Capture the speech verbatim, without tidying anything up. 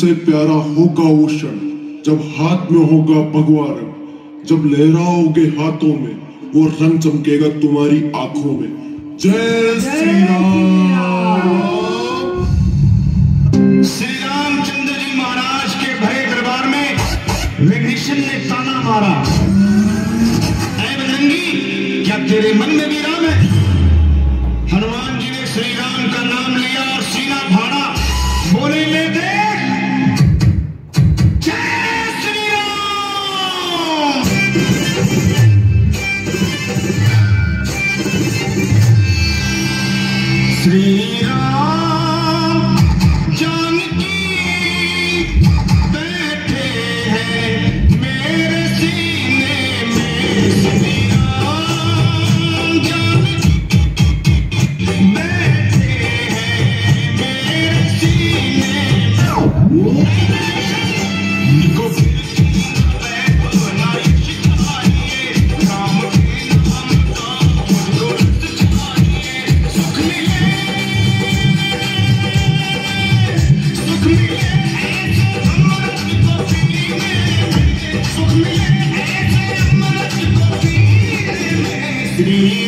सबसे प्यारा होगा वो क्षण जब हाथ में होगा भगवा रंग, जब लहराओगे हाथों में वो रंग चमकेगा तुम्हारी आंखों में। जय श्री राम। श्री रामचंद्र जी महाराज के भरे दरबार में विभीषण ने ताना मारा, ऐ बजरंगी क्या तेरे मन में भी राम है? हनुमान जी ने श्री राम का नाम लिया और सीना फाड़ा, बोले ले देख जय श्री राम। श्री राम जानकी बैठे हैं मेरे सीने में, श्री राम जानकी बैठे हैं मेरे सीने में। इनको बनाई सिखाइए राम के नाम का मुझको सिखाइए, सुख मिले सुख मिले ऐसे अमृत को पीने में, सुख मिले ऐसे अमृत को पीने में। श्री